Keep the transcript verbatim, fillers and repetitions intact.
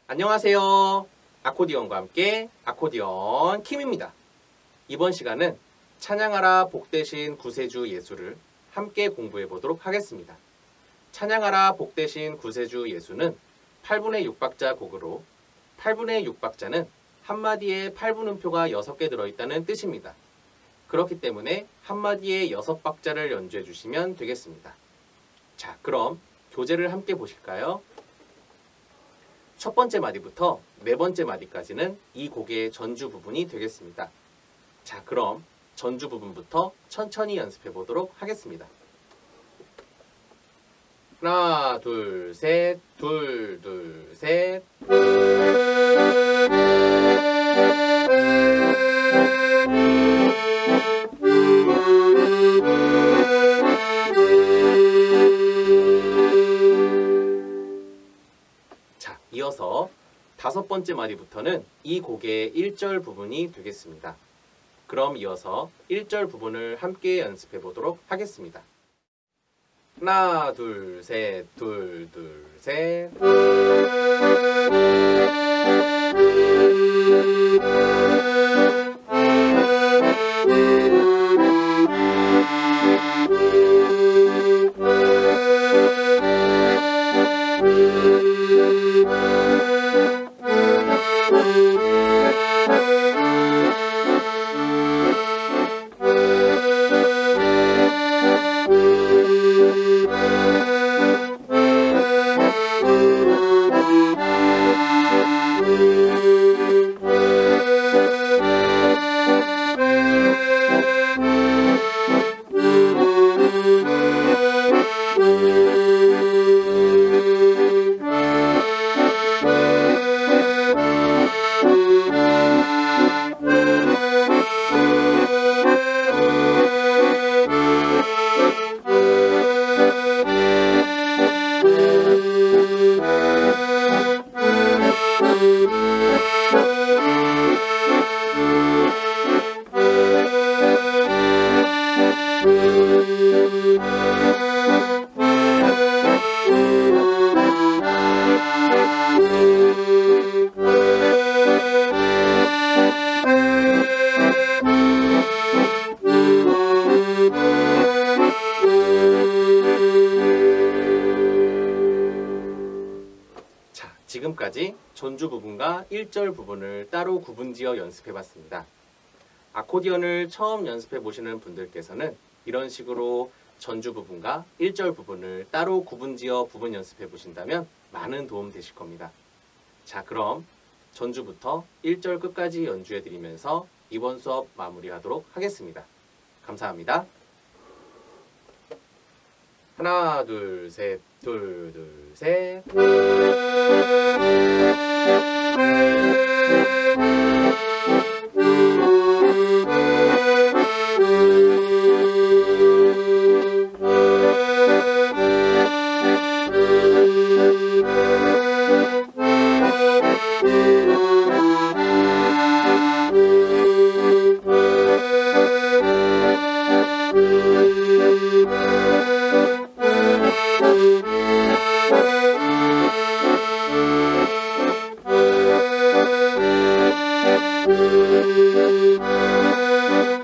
안녕하세요. 아코디언과 함께 아코디언 킴입니다. 이번 시간은 찬양하라 복되신 구세주 예수를 함께 공부해 보도록 하겠습니다. 찬양하라 복되신 구세주 예수는 팔분의 육 박자 곡으로 팔분의 육 박자는 한마디에 팔분음표가 여섯 개 들어있다는 뜻입니다. 그렇기 때문에 한마디에 여섯 박자를 연주해 주시면 되겠습니다. 자, 그럼 교재를 함께 보실까요? 첫 번째 마디부터 네 번째 마디까지는 이 곡의 전주 부분이 되겠습니다. 자, 그럼 전주 부분부터 천천히 연습해 보도록 하겠습니다. 하나, 둘, 셋, 둘, 둘, 셋. 자, 이어서 다섯 번째 마디부터는 이 곡의 일 절 부분이 되겠습니다. 그럼 이어서 일 절 부분을 함께 연습해 보도록 하겠습니다. 하나, 둘, 셋, 둘, 둘, 셋. 지금까지 전주 부분과 일 절 부분을 따로 구분지어 연습해 봤습니다. 아코디언을 처음 연습해 보시는 분들께서는 이런 식으로 전주 부분과 일 절 부분을 따로 구분지어 부분 연습해 보신다면 많은 도움 되실 겁니다. 자, 그럼 전주부터 일 절 끝까지 연주해 드리면서 이번 수업 마무리하도록 하겠습니다. 감사합니다. 하나, 둘, 셋, 둘, 둘, 셋. Thank you.